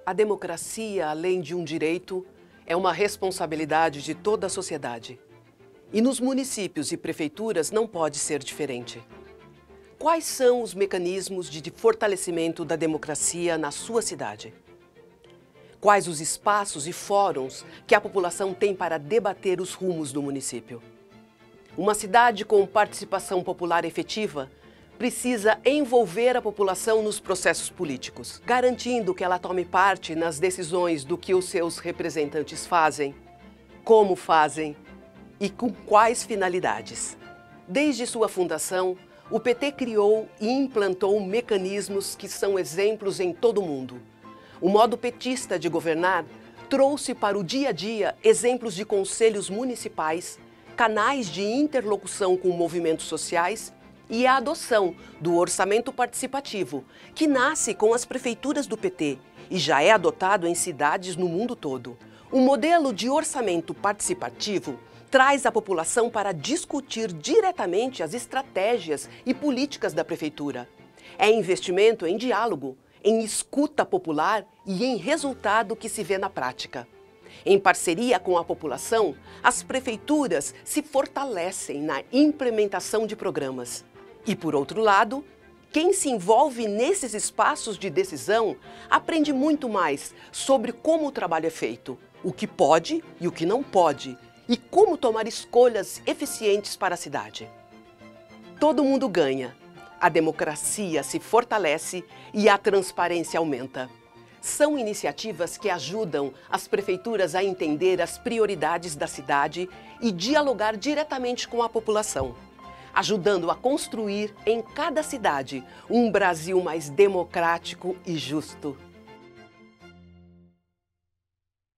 A democracia, além de um direito, é uma responsabilidade de toda a sociedade. E nos municípios e prefeituras não pode ser diferente. Quais são os mecanismos de fortalecimento da democracia na sua cidade? Quais os espaços e fóruns que a população tem para debater os rumos do município? Uma cidade com participação popular efetiva precisa envolver a população nos processos políticos, garantindo que ela tome parte nas decisões do que os seus representantes fazem, como fazem e com quais finalidades. Desde sua fundação, o PT criou e implantou mecanismos que são exemplos em todo o mundo. O modo petista de governar trouxe para o dia a dia exemplos de conselhos municipais, canais de interlocução com movimentos sociais e a adoção do orçamento participativo, que nasce com as prefeituras do PT e já é adotado em cidades no mundo todo. O modelo de orçamento participativo traz a população para discutir diretamente as estratégias e políticas da prefeitura. É investimento em diálogo, em escuta popular e em resultado que se vê na prática. Em parceria com a população, as prefeituras se fortalecem na implementação de programas. E, por outro lado, quem se envolve nesses espaços de decisão aprende muito mais sobre como o trabalho é feito, o que pode e o que não pode, e como tomar escolhas eficientes para a cidade. Todo mundo ganha, a democracia se fortalece e a transparência aumenta. São iniciativas que ajudam as prefeituras a entender as prioridades da cidade e dialogar diretamente com a população, ajudando a construir em cada cidade um Brasil mais democrático e justo.